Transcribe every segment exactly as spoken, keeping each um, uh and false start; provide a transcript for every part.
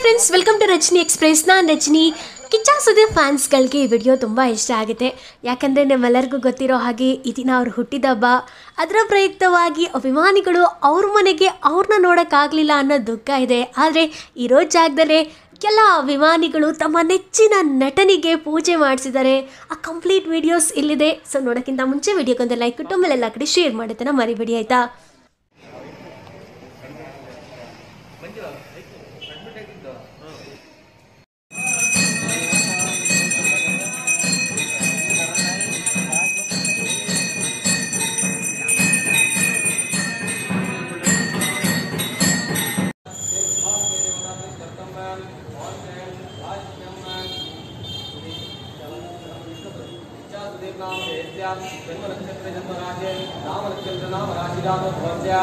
Friends, welcome to Rajani Express. ನಾನು ರಜನಿ. ಕಿಚ್ಚ ಸುದೀಪ್ ಫ್ಯಾನ್ಸ್ಗಳಿಗೆ ಈ video ತುಂಬ ಇಷ್ಟ ಆಗುತ್ತೆ. ಯಾಕಂದರೆ ನಿಮ್ಮೆಲ್ಲರಿಗೂ ಗೊತ್ತಿರೋ ಹಾಗೆ ಈ ದಿನ ಅವ್ರು ಹುಟ್ಟಿದ ಹಬ್ಬ. ಅದರ ಪ್ರಯುಕ್ತವಾಗಿ ಅಭಿಮಾನಿಗಳು ಅವ್ರ ಮನೆಗೆ ಅವ್ರನ್ನ ನೋಡೋಕ್ಕಾಗಲಿಲ್ಲ ಅನ್ನೋ ದುಃಖ ಇದೆ. ಆದರೆ ಇರೋ ಜಾಗದಲ್ಲೇ ಎಲ್ಲ ಅಭಿಮಾನಿಗಳು ತಮ್ಮ ನೆಚ್ಚಿನ ನಟನಿಗೆ ಪೂಜೆ ಮಾಡಿಸಿದ್ದಾರೆ. ಆ ಕಂಪ್ಲೀಟ್ ವಿಡಿಯೋಸ್ ಇಲ್ಲಿದೆ. ಸೊ ನೋಡೋಕ್ಕಿಂತ ಮುಂಚೆ ವಿಡಿಯೋಗೊಂದು ಲೈಕ್ ಕೊಟ್ಟು ಆಮೇಲೆ ಎಲ್ಲ ಕಡೆ ಶೇರ್ ಮಾಡುತ್ತೇನೆ, ಮರಿಬೇಡಿ ಆಯಿತಾ. जन्म नक्षत्र जन्म राशि नाम नक्षत्र नाम राशि नाम भवत्या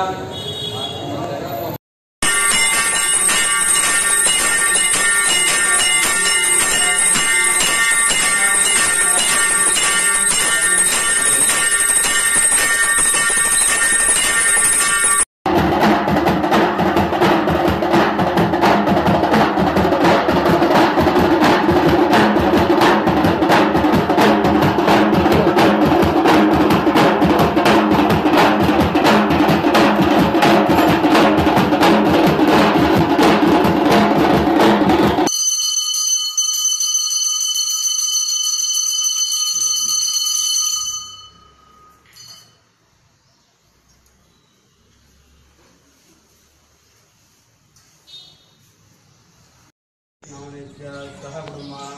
सह ब्रह्मां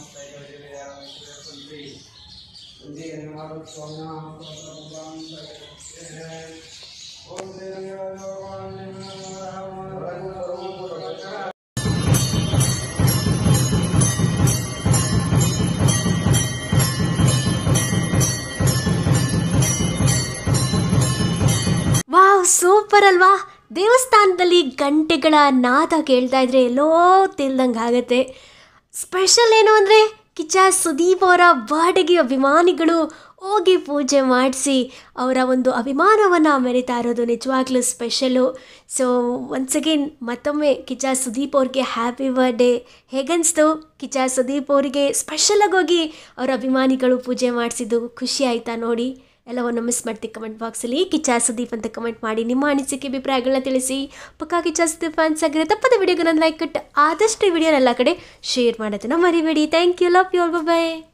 ವಾವ್, ಸೂಪರ್ ಅಲ್ವಾ? ದೇವಸ್ಥಾನದಲ್ಲಿ ಗಂಟೆಗಳ ನಾದ ಕೇಳ್ತಾ ಇದ್ರೆ ಎಲ್ಲೋ ತಿಳ್ದಂಗೆ ಆಗುತ್ತೆ. ಸ್ಪೆಷಲ್ ಏನು ಅಂದರೆ ಕಿಚ್ಚ ಸುದೀಪ್ ಅವರ ಬರ್ಡೇಗೆ ಅಭಿಮಾನಿಗಳು ಹೋಗಿ ಪೂಜೆ ಮಾಡಿಸಿ ಅವರ ಒಂದು ಅಭಿಮಾನವನ್ನು ಮೆರಿತಾ ಇರೋದು ನಿಜವಾಗ್ಲೂ ಸ್ಪೆಷಲು. ಸೊ ಒನ್ಸ್ ಅಗೇನ್ ಮತ್ತೊಮ್ಮೆ ಕಿಚ್ಚ ಸುದೀಪ್ ಅವ್ರಿಗೆ ಹ್ಯಾಪಿ ಬರ್ಡೇ. ಹೇಗನ್ನಿಸ್ತು? ಕಿಚ್ಚ ಸುದೀಪ್ ಅವರಿಗೆ ಸ್ಪೆಷಲಾಗಿ ಹೋಗಿ ಅವರ ಅಭಿಮಾನಿಗಳು ಪೂಜೆ ಮಾಡಿಸಿದ್ದು ಖುಷಿ ಆಯಿತಾ ನೋಡಿ? ಎಲ್ಲವನ್ನು ಮಿಸ್ ಮಾಡ್ತೀವಿ. ಕಮೆಂಟ್ ಬಾಕ್ಸಲ್ಲಿ ಕಿಚ್ಚ ಸುದೀಪ್ ಅಂತ ಕಮೆಂಟ್ ಮಾಡಿ ನಿಮ್ಮ ಅನಿಸಿಕೆ ಅಭಿಪ್ರಾಯಗಳನ್ನ ತಿಳಿಸಿ. ಪಕ್ಕಾ ಕಿಚ್ಚ ಸುದೀಪ್ ಫ್ಯಾನ್ಸ್ ಆಗಿರೋ ತಪ್ಪದ ವಿಡಿಯೋಗೆ ನಾನು ಲೈಕ್ ಕೊಟ್ಟು ಆದಷ್ಟು ಈ ವಿಡಿಯೋನ ಎಲ್ಲ ಕಡೆ ಶೇರ್ ಮಾಡೋದನ್ನ ಮರಿಬೇಡಿ. Thank you, love you all, by.